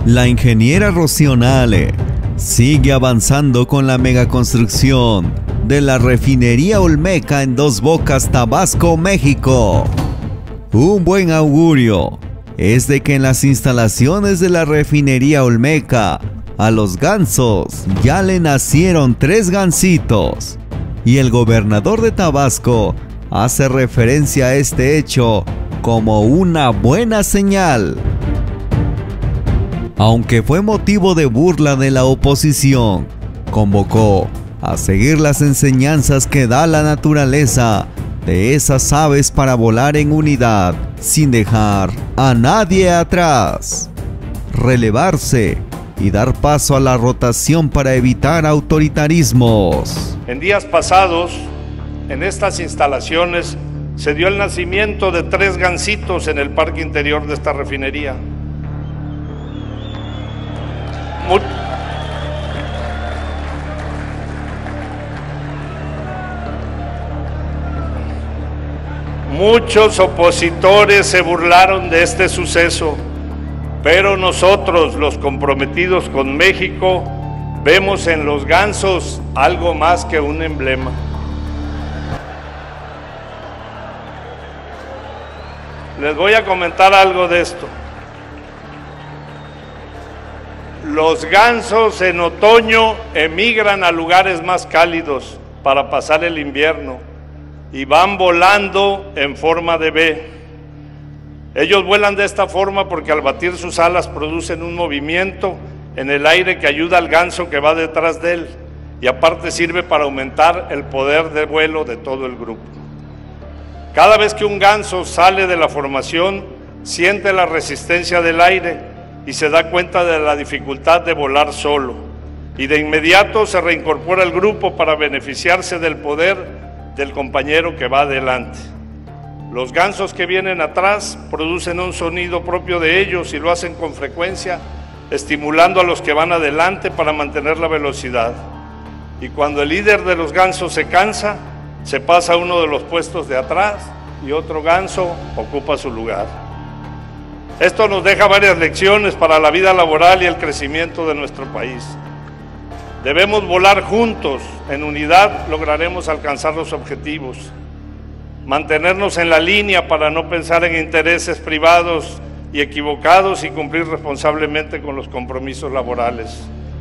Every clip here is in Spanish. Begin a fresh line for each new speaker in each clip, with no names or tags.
La ingeniera Rocío Nale sigue avanzando con la megaconstrucción de la refinería Olmeca en Dos Bocas, Tabasco, México. Un buen augurio es de que en las instalaciones de la refinería Olmeca a los gansos ya le nacieron 3 gansitos, y el gobernador de Tabasco hace referencia a este hecho como una buena señal. Aunque fue motivo de burla de la oposición, convocó a seguir las enseñanzas que da la naturaleza de esas aves para volar en unidad, sin dejar a nadie atrás, relevarse y dar paso a la rotación para evitar autoritarismos.
En días pasados, en estas instalaciones, se dio el nacimiento de 3 gansitos en el parque interior de esta refinería. Muchos opositores se burlaron de este suceso, pero nosotros, los comprometidos con México, vemos en los gansos algo más que un emblema. Les voy a comentar algo de esto. Los gansos en otoño emigran a lugares más cálidos para pasar el invierno y van volando en forma de V. Ellos vuelan de esta forma porque al batir sus alas producen un movimiento en el aire que ayuda al ganso que va detrás de él, y aparte sirve para aumentar el poder de vuelo de todo el grupo. Cada vez que un ganso sale de la formación, siente la resistencia del aire y se da cuenta de la dificultad de volar solo, y de inmediato se reincorpora al grupo para beneficiarse del poder del compañero que va adelante. Los gansos que vienen atrás producen un sonido propio de ellos y lo hacen con frecuencia, estimulando a los que van adelante para mantener la velocidad. Y cuando el líder de los gansos se cansa, se pasa a uno de los puestos de atrás y otro ganso ocupa su lugar. Esto nos deja varias lecciones para la vida laboral y el crecimiento de nuestro país. Debemos volar juntos, en unidad lograremos alcanzar los objetivos. Mantenernos en la línea para no pensar en intereses privados y equivocados y cumplir responsablemente con los compromisos laborales.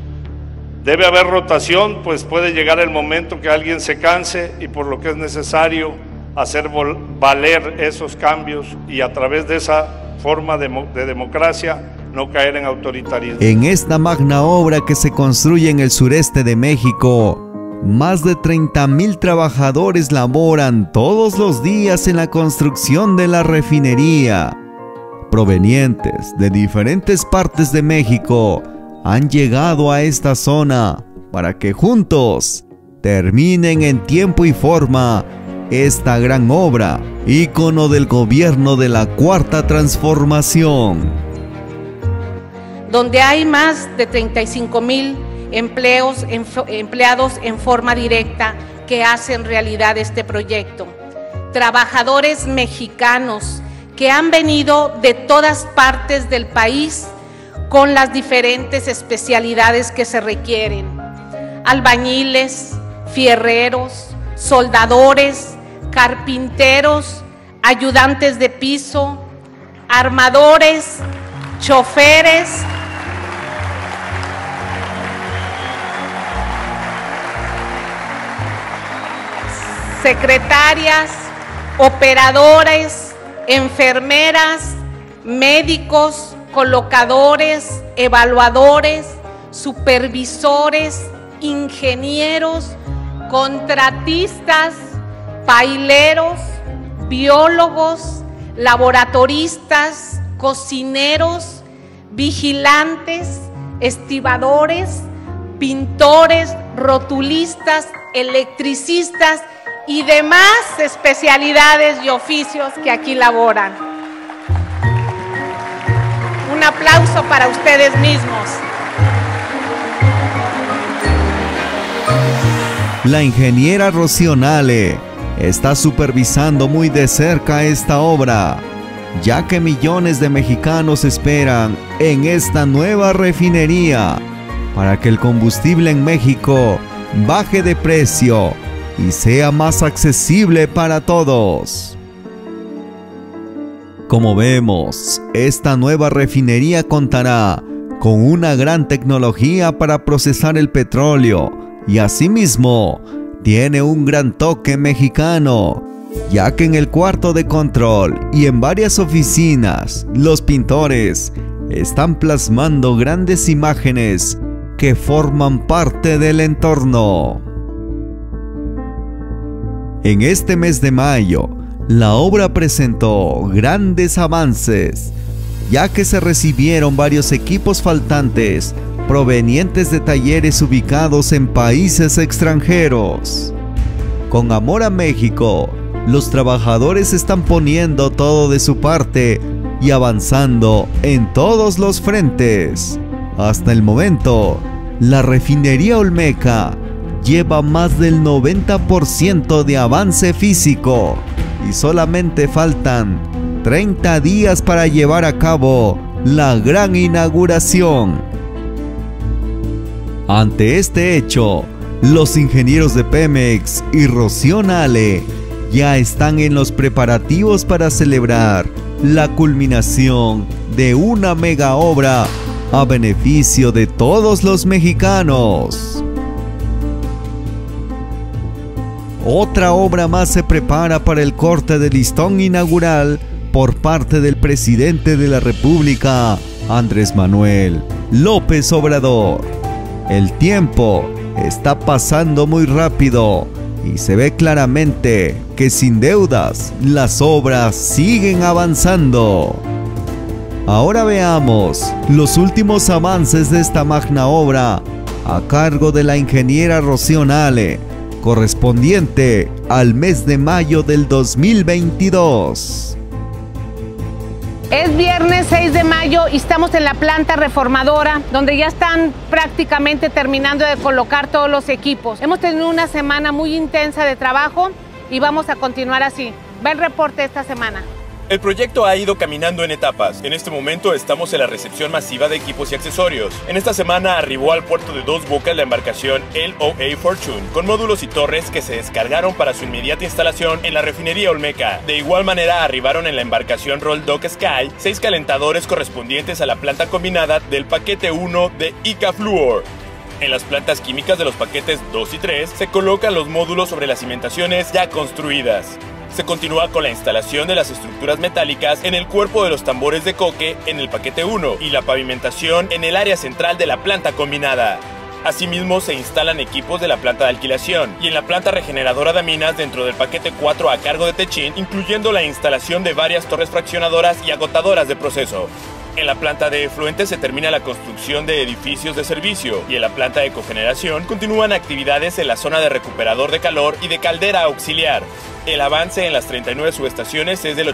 Debe haber rotación, pues puede llegar el momento que alguien se canse, y por lo que es necesario hacer valer esos cambios y a través de esa forma de democracia no caer en autoritarismo.
En esta magna obra que se construye en el sureste de México, más de 30,000 trabajadores laboran todos los días en la construcción de la refinería. Provenientes de diferentes partes de México han llegado a esta zona para que juntos terminen en tiempo y forma esta gran obra, ícono del gobierno de la Cuarta Transformación.
Donde hay más de 35,000 empleados en forma directa que hacen realidad este proyecto. Trabajadores mexicanos que han venido de todas partes del país con las diferentes especialidades que se requieren. Albañiles, fierreros, soldadores, carpinteros, ayudantes de piso, armadores, choferes, secretarias, operadores, enfermeras, médicos, colocadores, evaluadores, supervisores, ingenieros, contratistas, paileros, biólogos, laboratoristas, cocineros, vigilantes, estibadores, pintores, rotulistas, electricistas y demás especialidades y oficios que aquí laboran. Un aplauso para ustedes mismos.
La ingeniera Rocío Nale está supervisando muy de cerca esta obra ya que millones de mexicanos esperan en esta nueva refinería para que el combustible en México baje de precio y sea más accesible para todos. Como vemos, esta nueva refinería contará con una gran tecnología para procesar el petróleo y asimismo tiene un gran toque mexicano, ya que en el cuarto de control y en varias oficinas los pintores están plasmando grandes imágenes que forman parte del entorno. En este mes de mayo, la obra presentó grandes avances, ya que se recibieron varios equipos faltantes provenientes de talleres ubicados en países extranjeros. Con amor a México, los trabajadores están poniendo todo de su parte y avanzando en todos los frentes. Hasta el momento, la refinería Olmeca lleva más del 90% de avance físico y solamente faltan 30 días para llevar a cabo la gran inauguración. Ante este hecho, los ingenieros de Pemex y Rocío Nale ya están en los preparativos para celebrar la culminación de una mega obra a beneficio de todos los mexicanos. Otra obra más se prepara para el corte de listón inaugural por parte del presidente de la República, Andrés Manuel López Obrador. El tiempo está pasando muy rápido y se ve claramente que sin deudas las obras siguen avanzando. Ahora veamos los últimos avances de esta magna obra a cargo de la ingeniera Rocío Nale, correspondiente al mes de mayo del 2022.
Es viernes 6 de mayo y estamos en la planta reformadora, donde ya están prácticamente terminando de colocar todos los equipos. Hemos tenido una semana muy intensa de trabajo y vamos a continuar así. Ve el reporte de esta semana.
El proyecto ha ido caminando en etapas. En este momento estamos en la recepción masiva de equipos y accesorios. En esta semana arribó al puerto de Dos Bocas la embarcación LOA Fortune, con módulos y torres que se descargaron para su inmediata instalación en la refinería Olmeca. De igual manera arribaron en la embarcación Roll Dock Sky 6 calentadores correspondientes a la planta combinada del paquete 1 de ICA Fluor. En las plantas químicas de los paquetes 2 y 3 se colocan los módulos sobre las cimentaciones ya construidas. Se continúa con la instalación de las estructuras metálicas en el cuerpo de los tambores de coque en el paquete 1 y la pavimentación en el área central de la planta combinada. Asimismo, se instalan equipos de la planta de alquilación y en la planta regeneradora de aminas dentro del paquete 4 a cargo de Techin, incluyendo la instalación de varias torres fraccionadoras y agotadoras de proceso. En la planta de efluentes se termina la construcción de edificios de servicio y en la planta de cogeneración continúan actividades en la zona de recuperador de calor y de caldera auxiliar. El avance en las 39 subestaciones es del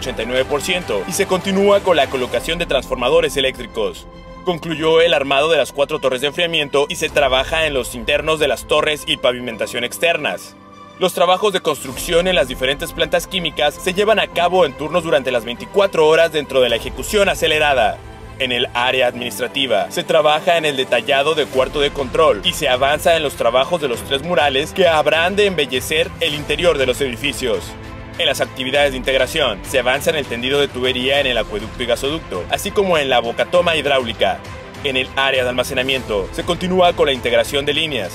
89% y se continúa con la colocación de transformadores eléctricos. Concluyó el armado de las 4 torres de enfriamiento y se trabaja en los internos de las torres y pavimentación externas. Los trabajos de construcción en las diferentes plantas químicas se llevan a cabo en turnos durante las 24 horas dentro de la ejecución acelerada. En el área administrativa se trabaja en el detallado de cuarto de control y se avanza en los trabajos de los 3 murales que habrán de embellecer el interior de los edificios. En las actividades de integración se avanza en el tendido de tubería en el acueducto y gasoducto, así como en la bocatoma hidráulica. En el área de almacenamiento se continúa con la integración de líneas.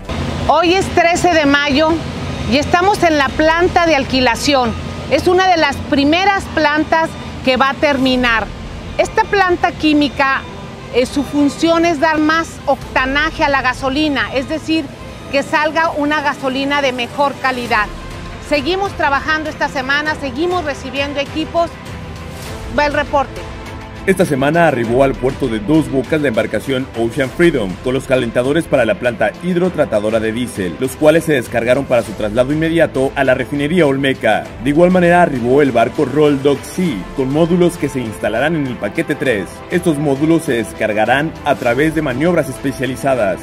Hoy es 13 de mayo y estamos en la planta de alquilación. Es una de las primeras plantas que va a terminar. Esta planta química, su función es dar más octanaje a la gasolina, es decir, que salga una gasolina de mejor calidad. Seguimos trabajando esta semana, seguimos recibiendo equipos. Va el reporte.
Esta semana arribó al puerto de Dos Bocas la embarcación Ocean Freedom con los calentadores para la planta hidrotratadora de diésel, los cuales se descargaron para su traslado inmediato a la refinería Olmeca. De igual manera arribó el barco Roll Dock Sea con módulos que se instalarán en el paquete 3. Estos módulos se descargarán a través de maniobras especializadas.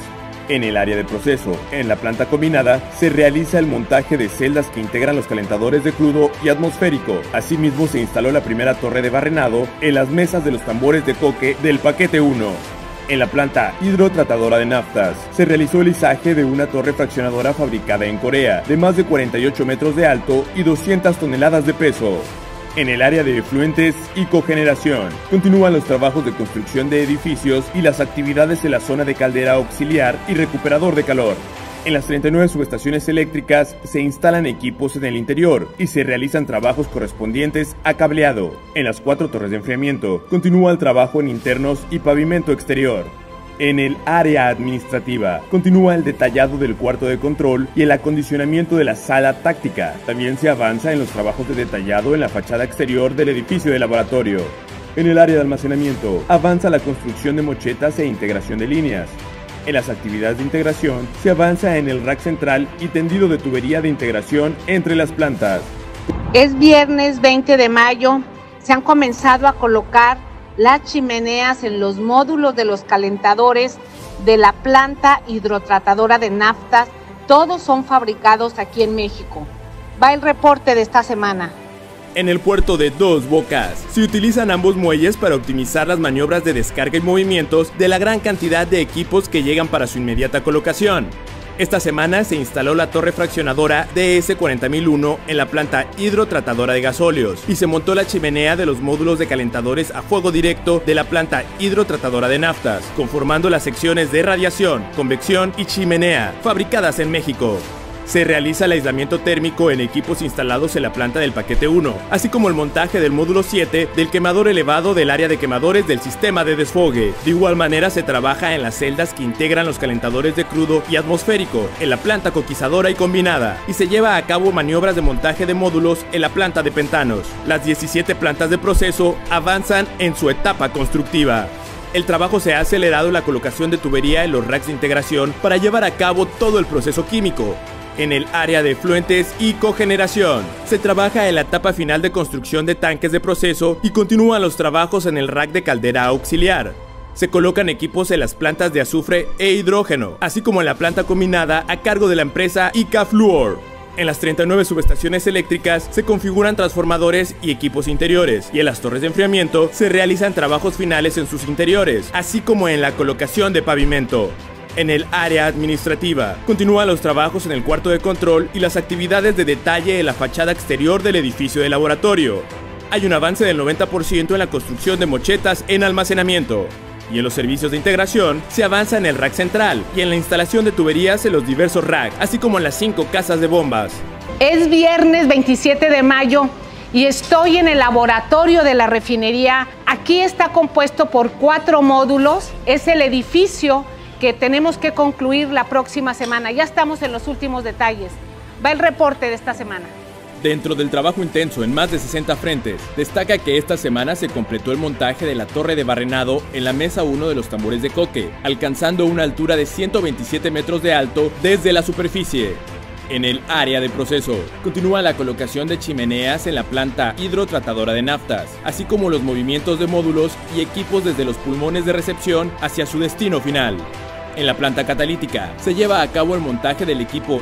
En el área de proceso, en la planta combinada, se realiza el montaje de celdas que integran los calentadores de crudo y atmosférico. Asimismo, se instaló la primera torre de barrenado en las mesas de los tambores de coque del paquete 1. En la planta hidrotratadora de naftas, se realizó el izaje de una torre fraccionadora fabricada en Corea, de más de 48 metros de alto y 200 toneladas de peso. En el área de efluentes y cogeneración, continúan los trabajos de construcción de edificios y las actividades en la zona de caldera auxiliar y recuperador de calor. En las 39 subestaciones eléctricas se instalan equipos en el interior y se realizan trabajos correspondientes a cableado. En las 4 torres de enfriamiento, continúa el trabajo en internos y pavimento exterior. En el área administrativa, continúa el detallado del cuarto de control y el acondicionamiento de la sala táctica. También se avanza en los trabajos de detallado en la fachada exterior del edificio de laboratorio. En el área de almacenamiento, avanza la construcción de mochetas e integración de líneas. En las actividades de integración, se avanza en el rack central y tendido de tubería de integración entre las plantas.
Es viernes 20 de mayo, se han comenzado a colocar las chimeneas en los módulos de los calentadores de la planta hidrotratadora de naftas. Todos son fabricados aquí en México. Va el reporte de esta semana.
En el puerto de Dos Bocas, se utilizan ambos muelles para optimizar las maniobras de descarga y movimientos de la gran cantidad de equipos que llegan para su inmediata colocación. Esta semana se instaló la torre fraccionadora DS40001 en la planta hidrotratadora de gasóleos y se montó la chimenea de los módulos de calentadores a fuego directo de la planta hidrotratadora de naftas, conformando las secciones de radiación, convección y chimenea, fabricadas en México. Se realiza el aislamiento térmico en equipos instalados en la planta del paquete 1, así como el montaje del módulo 7 del quemador elevado del área de quemadores del sistema de desfogue. De igual manera se trabaja en las celdas que integran los calentadores de crudo y atmosférico en la planta coquizadora y combinada, y se lleva a cabo maniobras de montaje de módulos en la planta de pentanos. Las 17 plantas de proceso avanzan en su etapa constructiva. El trabajo se ha acelerado en la colocación de tubería en los racks de integración para llevar a cabo todo el proceso químico. En el área de efluentes y cogeneración, se trabaja en la etapa final de construcción de tanques de proceso y continúan los trabajos en el rack de caldera auxiliar. Se colocan equipos en las plantas de azufre e hidrógeno, así como en la planta combinada a cargo de la empresa Icafluor. En las 39 subestaciones eléctricas se configuran transformadores y equipos interiores, y en las torres de enfriamiento se realizan trabajos finales en sus interiores, así como en la colocación de pavimento. En el área administrativa, continúan los trabajos en el cuarto de control y las actividades de detalle en la fachada exterior del edificio de laboratorio. Hay un avance del 90% en la construcción de mochetas en almacenamiento. Y en los servicios de integración, se avanza en el rack central y en la instalación de tuberías en los diversos racks, así como en las 5 casas de bombas.
Es viernes 27 de mayo y estoy en el laboratorio de la refinería. Aquí está compuesto por 4 módulos. Es el edificio que tenemos que concluir la próxima semana. Ya estamos en los últimos detalles. Va el reporte de esta semana.
Dentro del trabajo intenso en más de 60 frentes, destaca que esta semana se completó el montaje de la torre de barrenado en la mesa 1 de los tambores de coque, alcanzando una altura de 127 metros de alto desde la superficie. En el área de proceso, continúa la colocación de chimeneas en la planta hidrotratadora de naftas, así como los movimientos de módulos y equipos desde los pulmones de recepción hacia su destino final. En la planta catalítica, se lleva a cabo el montaje del equipo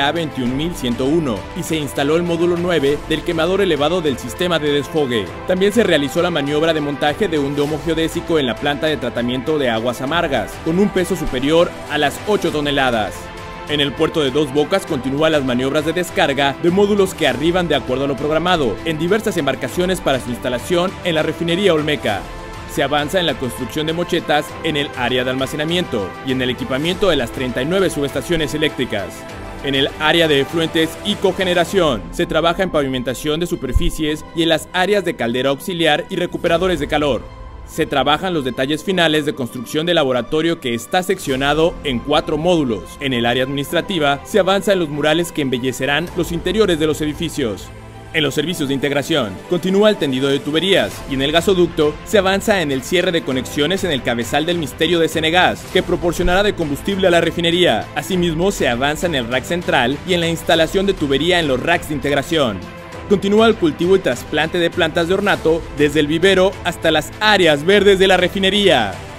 FA21101 y se instaló el módulo 9 del quemador elevado del sistema de desfogue. También se realizó la maniobra de montaje de un domo geodésico en la planta de tratamiento de aguas amargas, con un peso superior a las 8 toneladas. En el puerto de Dos Bocas continúan las maniobras de descarga de módulos que arriban de acuerdo a lo programado en diversas embarcaciones para su instalación en la refinería Olmeca. Se avanza en la construcción de mochetas en el área de almacenamiento y en el equipamiento de las 39 subestaciones eléctricas. En el área de efluentes y cogeneración, se trabaja en pavimentación de superficies y en las áreas de caldera auxiliar y recuperadores de calor. Se trabajan los detalles finales de construcción del laboratorio que está seccionado en 4 módulos. En el área administrativa, se avanza en los murales que embellecerán los interiores de los edificios. En los servicios de integración, continúa el tendido de tuberías y en el gasoducto se avanza en el cierre de conexiones en el cabezal del misterio de Senegas, que proporcionará de combustible a la refinería. Asimismo, se avanza en el rack central y en la instalación de tubería en los racks de integración. Continúa el cultivo y trasplante de plantas de ornato desde el vivero hasta las áreas verdes de la refinería.